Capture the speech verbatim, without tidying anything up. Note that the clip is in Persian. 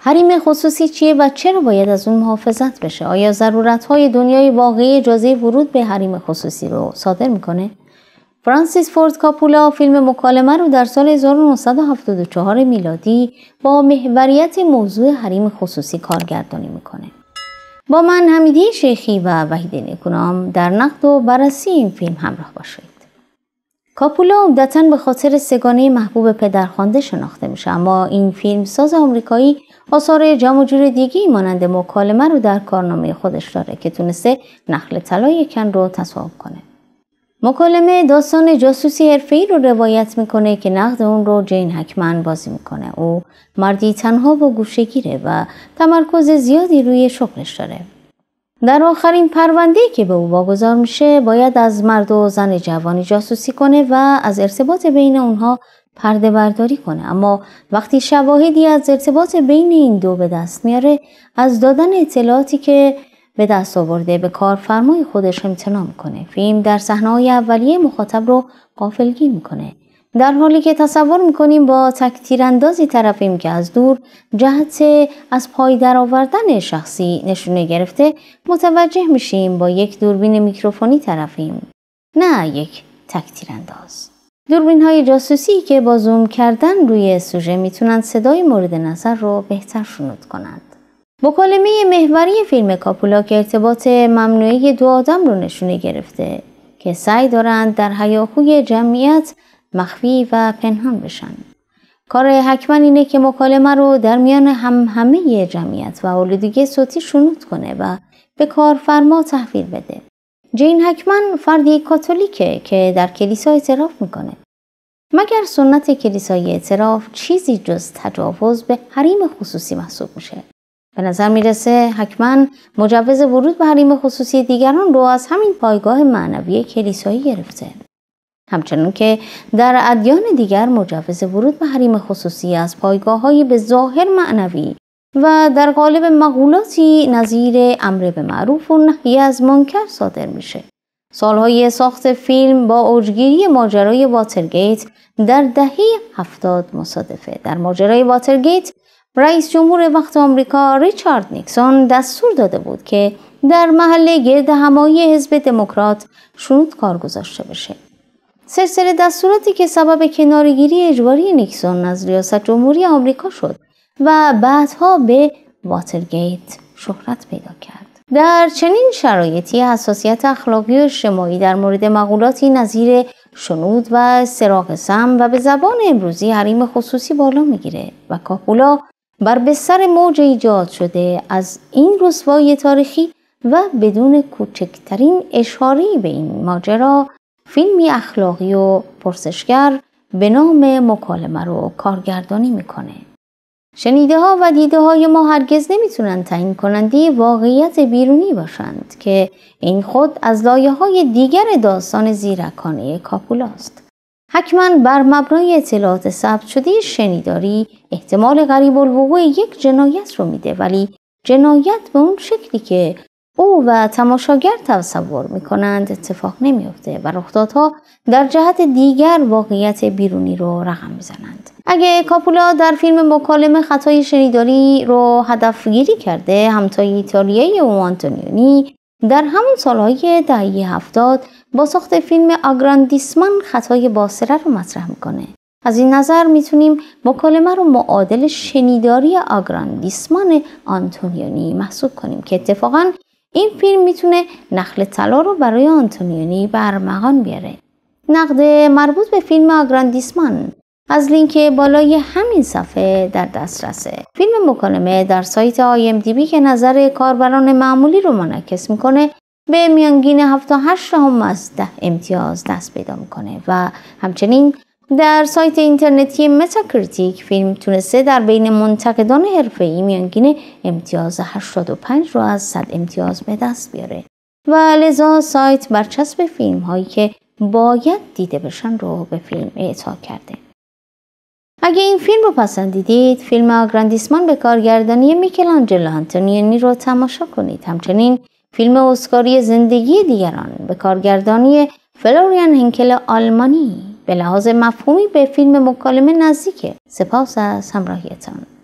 حریم خصوصی چیه و چرا باید از اون محافظت بشه؟ آیا ضرورت‌های دنیای واقعی اجازه ورود به حریم خصوصی رو صادر میکنه؟ فرانسیس فورد کاپولا فیلم مکالمه رو در سال هزار و نهصد و هفتاد و چهار میلادی با محوریت موضوع حریم خصوصی کارگردانی میکنه. با من حمیدی شیخی و وحید نیکونام در نقد و بررسی این فیلم همراه باشید. کاپولا عمدتاً به خاطر سگانه محبوب پدرخوانده شناخته میشه، اما این فیلم ساز آمریکایی آثار جمع و جور دیگه‌ای مانند مکالمه رو در کارنامه خودش داره که تونسته نخل طلای کن رو تصاحب کنه. مکالمه داستان جاسوسی حرفه‌ای رو روایت میکنه که نقد اون رو جین هکمن بازی میکنه. او مردی تنها و گوشه‌گیره و تمرکز زیادی روی شغلش داره. در آخرین پرونده‌ای که به او واگذار میشه باید از مرد و زن جوانی جاسوسی کنه و از ارتباط بین اونها پرده برداری کنه، اما وقتی شواهدی از ارتباط بین این دو به دست میاره از دادن اطلاعاتی که به دست آورده به کارفرمای خودش امتناع میکنه. فیلم در صحنه‌های اولیه مخاطب رو غافلگیر میکنه، در حالی که تصور میکنیم با تک تیراندازی طرفیم که از دور جهت از پای در آوردن شخصی نشونه گرفته متوجه میشیم با یک دوربین میکروفونی طرفیم، نه یک تک تیرانداز. دوربین های جاسوسی که با زوم کردن روی سوژه میتونن صدای مورد نظر رو بهتر شنود کنند. مکالمه محوری فیلم کاپولا که ارتباط ممنوعه دو آدم رو نشونه گرفته که سعی دارند در هیاهوی جمعیت مخفی و پنهان بشن. کار هکمن اینه که مکالمه رو در میان هم همه جمعیت و آلودگی صوتی شنود کنه و به کارفرما تحویل بده. جین هکمن فردی کاتولیکه که در کلیسا اعتراف میکنه. مگر سنت کلیسای اعتراف چیزی جز تجاوز به حریم خصوصی محسوب میشه؟ به نظر میرسه هکمن مجوز ورود به حریم خصوصی دیگران رو از همین پایگاه معنوی کلیسایی گرفته. همچنان که در ادیان دیگر مجوز ورود به حریم خصوصی از پایگاه‌های به ظاهر معنوی و در قالب مقولاتی نظیر امر به معروف و نهی از منکر صادر میشه. سالهای ساخت فیلم با اوجگیری ماجرای واترگیت در دهه هفتاد مصادفه. در ماجرای واترگیت رئیس جمهور وقت آمریکا ریچارد نیکسون دستور داده بود که در محل گرد همایی حزب دموکرات شنودکار گذاشته بشه. سلسله دستوراتی که سبب کنارگیری اجباری نیکسون از ریاست جمهوری آمریکا شد و بعدها به واترگیت شهرت پیدا کرد. در چنین شرایطی حساسیت اخلاقی و اجتماعی در مورد مقولاتی نظیر شنود و سراغ سم و به زبان امروزی حریم خصوصی بالا میگیره و کاپولا بر بستر موج ایجاد شده از این رسوایی تاریخی و بدون کوچکترین اشاره‌ای به این ماجرا فیلمی اخلاقی و پرسشگر به نام مکالمه رو کارگردانی میکنه. شنیده ها و دیده های ما هرگز نمیتونن تعیین کننده واقعیت بیرونی باشند که این خود از لایه های دیگر داستان زیرکانه کاپولاست. هکمن بر مبنای اطلاعات ثبت شده شنیداری احتمال قریب الوقوع یک جنایت رو میده، ولی جنایت به اون شکلی که او و تماشاگر تصور میکنند اتفاق نمیفته و رخدادها در جهت دیگر واقعیت بیرونی رو رقم میزنند. اگه کاپولا در فیلم مکالمه خطای شنیداری رو هدف گیری کرده، همتای ایتالیایی او آنتونیونی در همون سالهای دهه هفتاد با ساخت فیلم آگراندیسمان خطای باصره رو مطرح میکنه. از این نظر میتونیم مکالمه رو معادل شنیداری آگراندیسمان آنتونیونی محسوب کنیم که اتفاقاً این فیلم میتونه نخل طلا رو برای آنتونیونی برمغان بیاره. نقد مربوط به فیلم آگراندیسمان از لینک بالای همین صفحه در دسترسه. فیلم مکالمه در سایت آی ام دی بی که نظر کاربران معمولی رو منعکس میکنه به میانگین هفت و هشت دهم از ده امتیاز دست پیدا میکنه و همچنین در سایت اینترنتی متاکریتیک فیلم تونسته در بین منتقدان حرفه‌ای میانگین امتیاز هشتاد و پنج رو از صد امتیاز به دست بیاره و لذا سایت برچسب فیلم هایی که باید دیده بشن رو به فیلم اعطا کرده. اگه این فیلم رو پسندیدید، فیلم آگراندیسمان به کارگردانی میکلانجلو آنتونیونی رو تماشا کنید. همچنین فیلم اسکاری زندگی دیگران به کارگردانی فلوریان هنکل آلمانی به لحاظ مفهومی به فیلم مکالمه نزدیکه. سپاس از همراهیتان.